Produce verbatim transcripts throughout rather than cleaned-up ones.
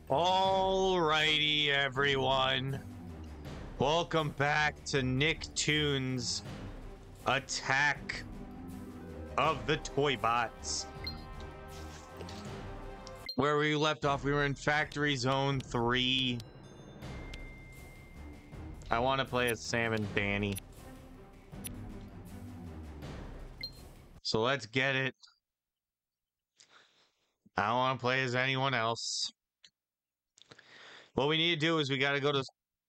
Alrighty, everyone. Welcome back to Nicktoons Attack of the Toy Bots. Where we left off, we were in Factory Zone three. I want to play as Sam and Danny. So let's get it. I don't want to play as anyone else. What we need to do is we got to go to...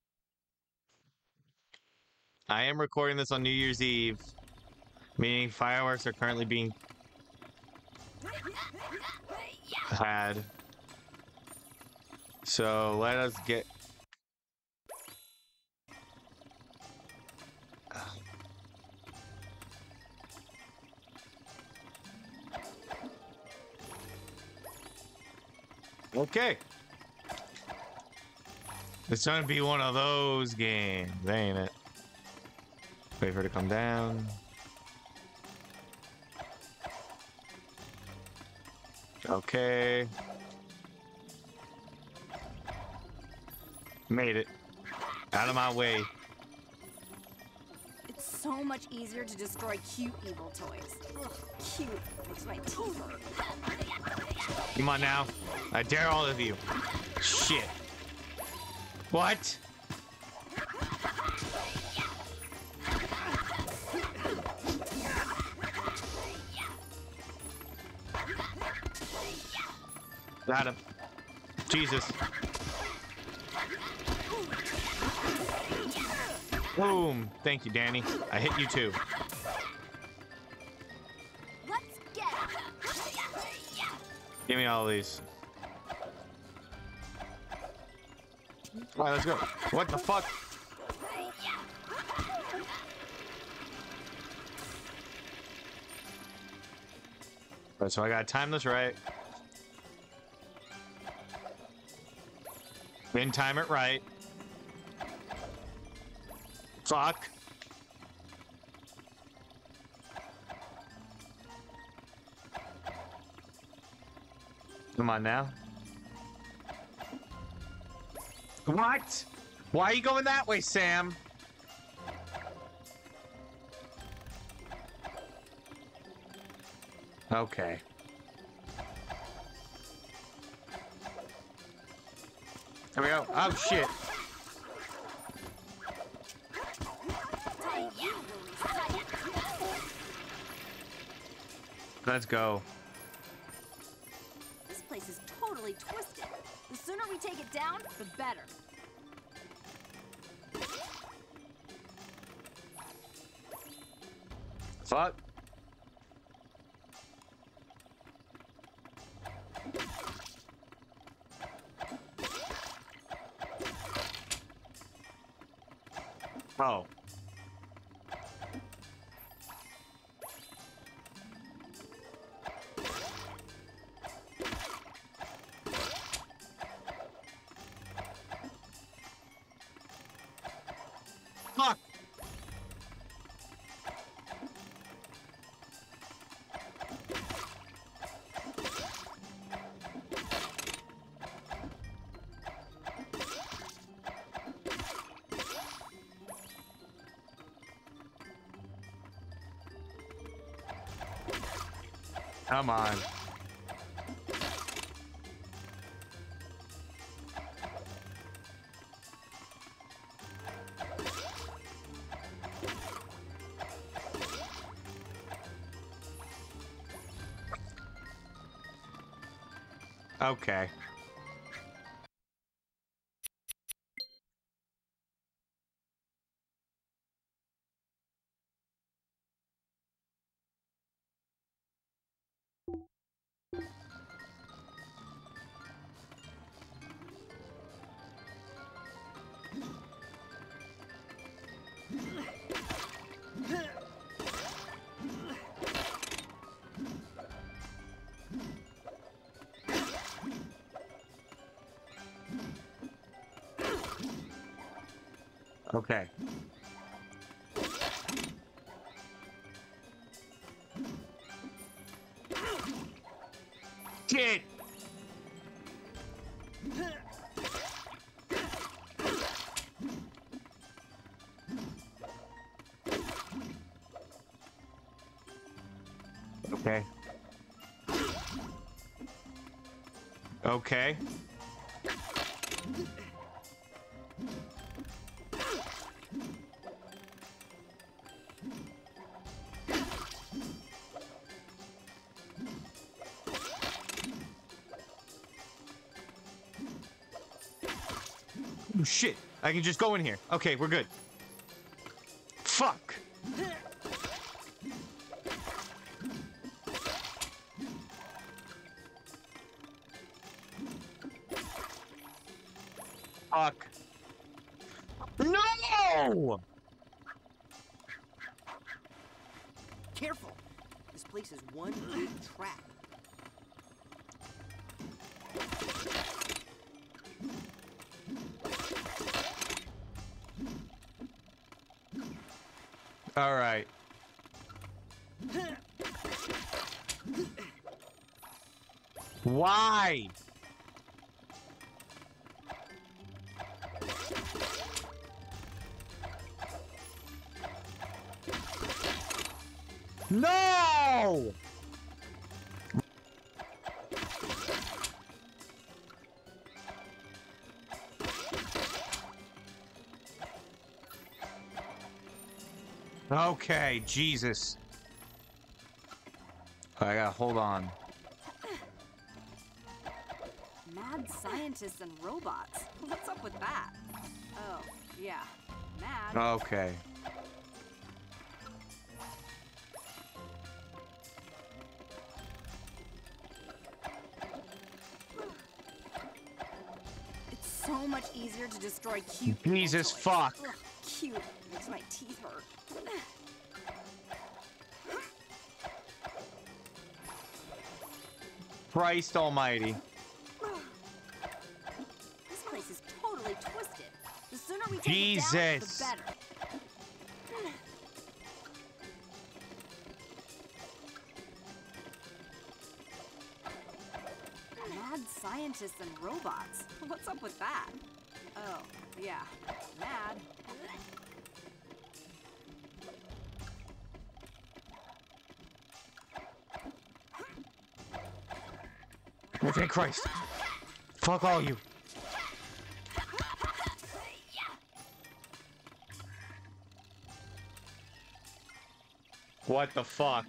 I am recording this on New Year's Eve, meaning fireworks are currently being had. So let us get... Okay. It's gonna be one of those games, ain't it? Wait for her to come down. Okay. Made it. Out of my way. It's so much easier to destroy cute evil toys. Ugh, cute. Makes my teeth hurt. Come on now. I dare all of you. Shit. What? Got him. Jesus. Boom. Thank you, Danny. I hit you too. Let's get Give me all these. All right, let's go. What the fuck? All right, so I gotta time this right. Then time it right. Fuck. Come on now. What? Why are you going that way, Sam? Okay. There we go. Oh, shit. Let's go. This place is totally twisted. The sooner we take it down, the better. Fuck. Oh. Fuck. Come on. Okay. Okay. Shit! Okay. Oh, shit. I can just go in here. Okay, we're good. Fuck. Fuck. No! Careful! This place is one big trap. All right. Why? No! Okay, Jesus. I gotta hold on. Mad scientists and robots. What's up with that? Oh, yeah. Mad. Okay. It's so much easier to destroy cute Jesus toys. fuck. Ugh, cute. Makes my teeth hurt. Christ almighty. This place is totally twisted. The sooner we take Jesus. it down, the better. Mad scientists and robots. What's up with that? Oh, yeah. Mad. Okay, Christ. Fuck all you. What the fuck?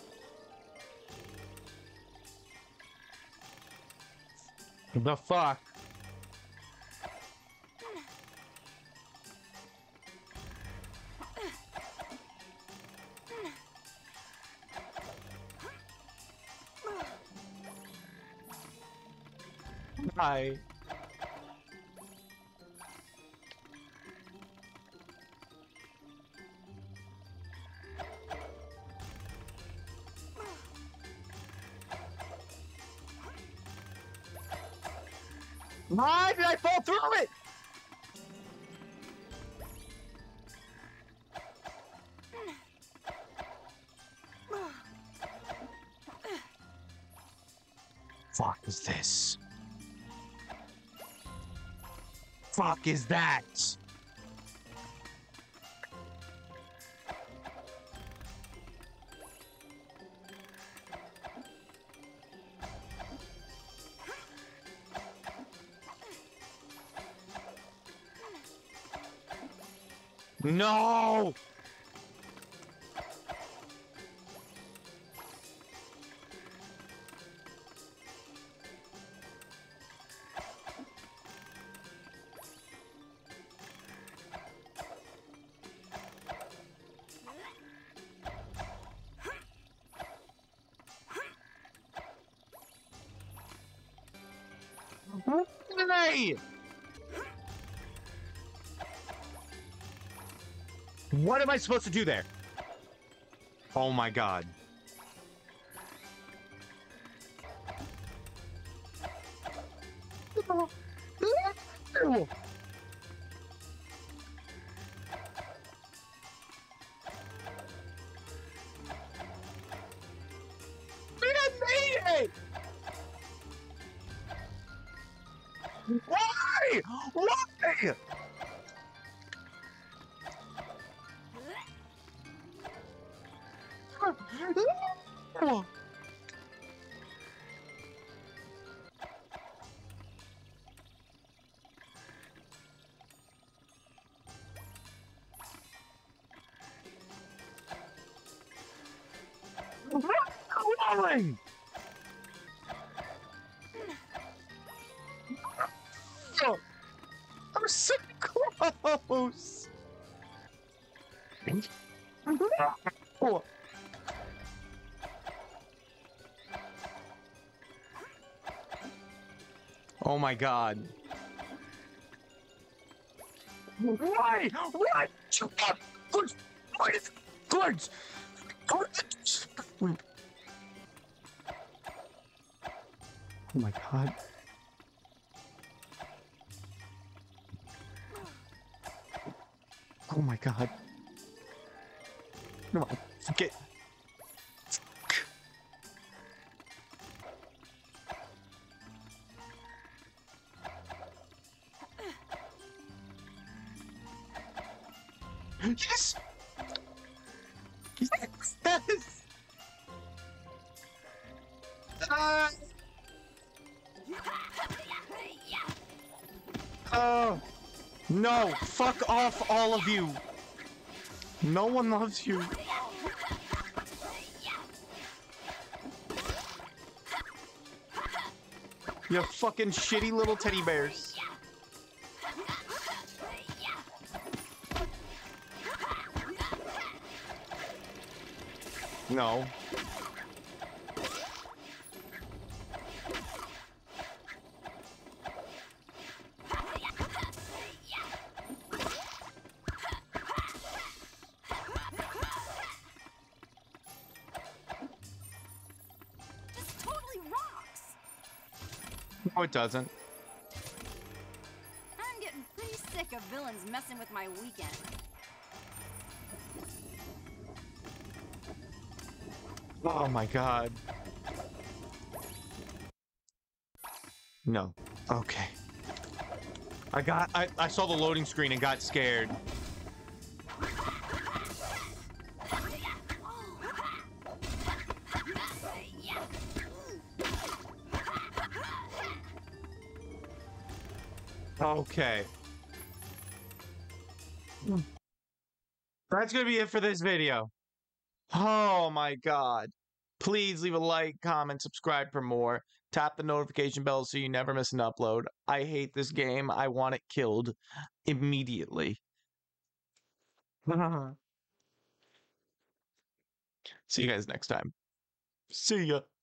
The fuck? Hi. Why did I fall through it? Fuck is this? Fuck is that? No! Why? What am I supposed to do there? Oh my god. I made it! Why? Why? doing? Oh, I'm so close. Oh. Oh my god. Why? Why? Good. Good. Good. Oh my god. Oh my god. No, get. Yes. Yes. Yes. Uh, oh. No. Fuck off, all of you. No one loves you. You fucking shitty little teddy bears. No. This totally rocks. No, it doesn't. I'm getting pretty sick of villains messing with my weekend. Oh my god. No. Okay. I got I, I saw the loading screen and got scared. Okay. That's gonna be it for this video. Oh my god. Please leave a like, comment, subscribe for more. Tap the notification bell so you never miss an upload. I hate this game. I want it killed immediately. See you guys next time. See ya.